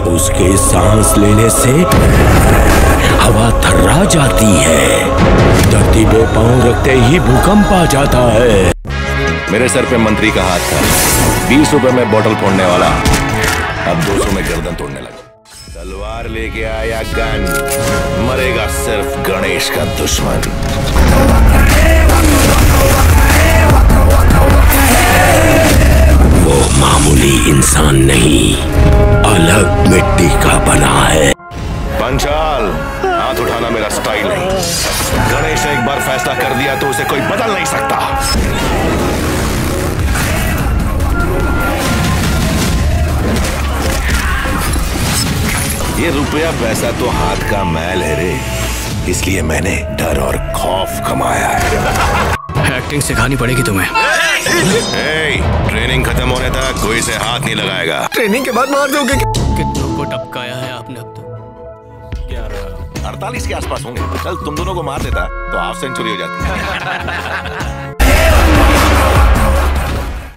उसके सांस लेने से हवा थर्रा जाती है, धरती पे पांव रखते ही भूकंप आ जाता है। मेरे सर पे मंत्री का हाथ था, 20 रुपए में बोतल फोड़ने वाला अब 200 में गर्दन तोड़ने लगा। तलवार लेके आया गन, मरेगा सिर्फ गणेश का दुश्मन। वो मामूली इंसान नहीं, अलग मिट्टी का बना है। पंचाल, हाथ उठाना मेरा स्टाइल नहीं। गणेश ने एक बार फैसला कर दिया तो उसे कोई बदल नहीं सकता। ये रुपया पैसा तो हाथ का मैल है रे, इसलिए मैंने डर और खौफ कमाया है। एक्टिंग सिखानी पड़ेगी तुम्हें। ट्रेनिंग खत्म होने तक कोई से हाथ नहीं लगाएगा। ट्रेनिंग के बाद मार दोगे? कितनों को टपकाया है आपने अब तक? 48 के आसपास होंगे। कल तुम दोनों को मार देता तो हाफ सेंचुरी हो जाती।